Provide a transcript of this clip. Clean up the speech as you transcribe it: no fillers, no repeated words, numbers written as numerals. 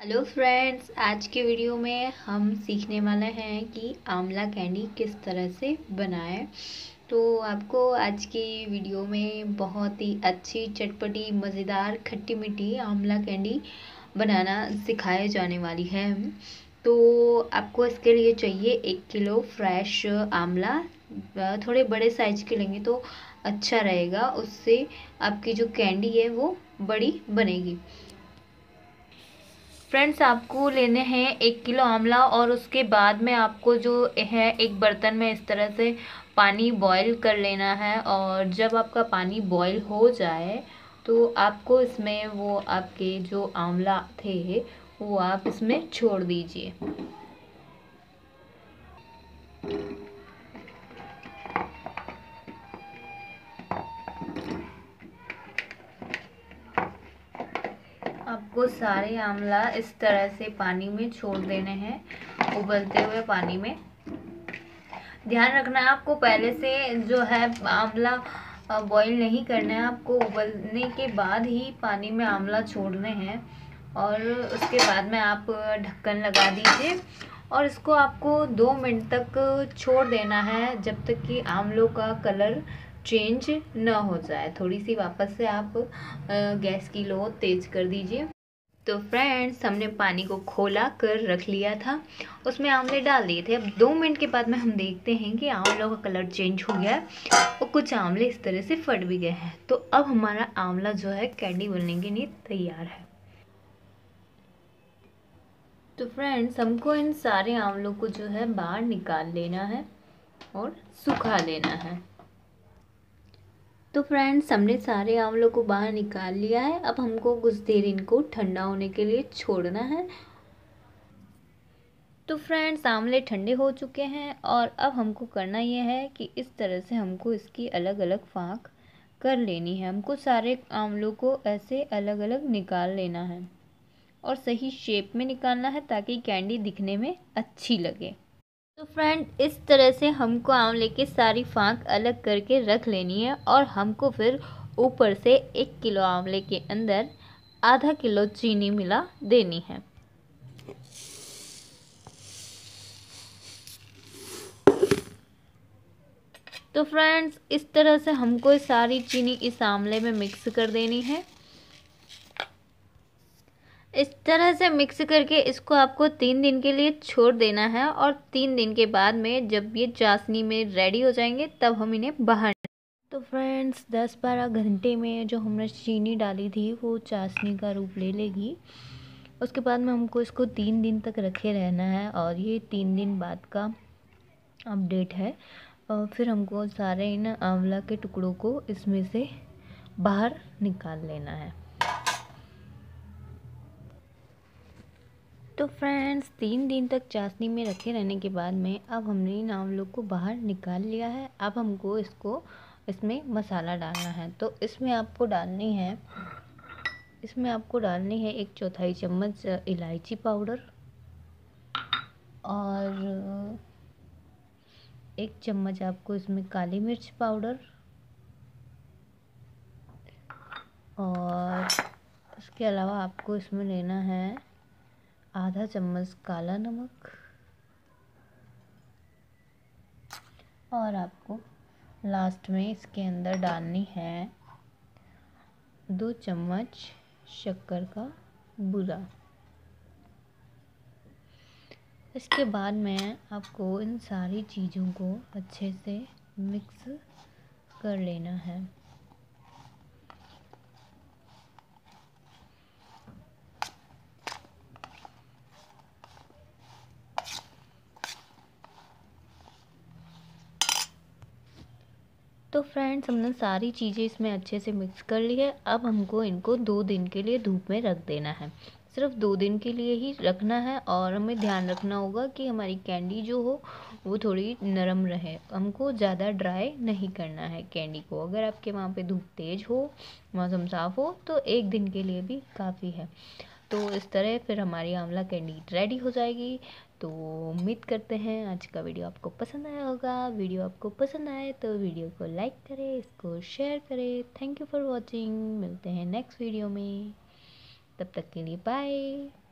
Hello friends, आज के video में हम सीखने वाले हैं कि आंवला कैंडी किस तरह से बनाएं। तो आपको आज की वीडियो में बहुत ही अच्छी चटपटी मज़ेदार खट्टी मीठी आंवला कैंडी बनाना सिखाए जाने वाली है। तो आपको इसके लिए चाहिए 1 किलो फ्रेश आंवला। थोड़े बड़े साइज के लेंगे तो अच्छा रहेगा, उससे आपकी जो कैंडी है वो बड़ी बनेगी। फ्रेंड्स, आपको लेने हैं 1 किलो आंवला और उसके बाद में आपको जो है एक बर्तन में इस तरह से पानी बॉईल कर लेना है। और जब आपका पानी बॉईल हो जाए तो आपको इसमें वो आपके जो आंवला थे वो आप इसमें छोड़ दीजिए। आपको सारे आंवला इस तरह से पानी में छोड़ देने हैं, उबलते हुए पानी में। ध्यान रखना है आपको पहले से जो है आंवला बॉईल नहीं करना है, आपको उबलने के बाद ही पानी में आंवला छोड़ने हैं। और उसके बाद में आप ढक्कन लगा दीजिए और इसको आपको 2 मिनट तक छोड़ देना है, जब तक कि आंवलों का कलर चेंज ना हो जाए। थोड़ी सी वापस से आप गैस की लो तेज कर दीजिए। तो फ्रेंड्स, हमने पानी को खोला कर रख लिया था, उसमें आंवले डाल दिए थे। अब 2 मिनट के बाद में हम देखते हैं कि आंवलों का कलर चेंज हो गया है और कुछ आंवले इस तरह से फट भी गए हैं। तो अब हमारा आंवला जो है कैंडी बनने के लिए तैयार है। तो फ्रेंड्स, हमको इन सारे आंवलों को जो है बाहर निकाल लेना है और सुखा लेना है। तो फ्रेंड्स, हमने सारे आंवलों को बाहर निकाल लिया है। अब हमको कुछ देर इनको ठंडा होने के लिए छोड़ना है। तो फ्रेंड्स, आंवले ठंडे हो चुके हैं और अब हमको करना ये है कि इस तरह से हमको इसकी अलग अलग फाँक कर लेनी है। हमको सारे आंवलों को ऐसे अलग अलग निकाल लेना है और सही शेप में निकालना है ताकि कैंडी दिखने में अच्छी लगे। तो फ्रेंड, इस तरह से हमको आंवले की सारी फाँक अलग करके रख लेनी है और हमको फिर ऊपर से 1 किलो आंवले के अंदर आधा किलो चीनी मिला देनी है। तो फ्रेंड्स, इस तरह से हमको सारी चीनी इस आंवले में मिक्स कर देनी है। इस तरह से मिक्स करके इसको आपको 3 दिन के लिए छोड़ देना है और 3 दिन के बाद में जब ये चाशनी में रेडी हो जाएंगे तब हम इन्हें बाहर। तो फ्रेंड्स, 10-12 घंटे में जो हमने चीनी डाली थी वो चाशनी का रूप ले लेगी। उसके बाद में हमको इसको 3 दिन तक रखे रहना है और ये 3 दिन बाद का अपडेट है। और फिर हमको सारे इन आंवला के टुकड़ों को इसमें से बाहर निकाल लेना है। तो फ्रेंड्स, 3 दिन तक चाशनी में रखे रहने के बाद में अब हमने इन आंवलों को बाहर निकाल लिया है। अब हमको इसमें मसाला डालना है। तो इसमें आपको डालनी है 1/4 चम्मच इलायची पाउडर और 1 चम्मच आपको इसमें काली मिर्च पाउडर और इसके अलावा आपको इसमें लेना है आधा चम्मच काला नमक और आपको लास्ट में इसके अंदर डालनी है 2 चम्मच शक्कर का बूरा। इसके बाद में आपको इन सारी चीज़ों को अच्छे से मिक्स कर लेना है। तो फ्रेंड्स, हमने सारी चीज़ें इसमें अच्छे से मिक्स कर ली है। अब हमको इनको 2 दिन के लिए धूप में रख देना है। सिर्फ 2 दिन के लिए ही रखना है और हमें ध्यान रखना होगा कि हमारी कैंडी जो हो वो थोड़ी नरम रहे। हमको ज़्यादा ड्राई नहीं करना है कैंडी को। अगर आपके वहाँ पे धूप तेज़ हो, मौसम साफ़ हो तो 1 दिन के लिए भी काफ़ी है। तो इस तरह फिर हमारी आंवला कैंडी रेडी हो जाएगी। तो उम्मीद करते हैं आज का वीडियो आपको पसंद आया होगा। वीडियो आपको पसंद आए तो वीडियो को लाइक करें, इसको शेयर करें। Thank you for watching. मिलते हैं नेक्स्ट वीडियो में, तब तक के लिए बाय।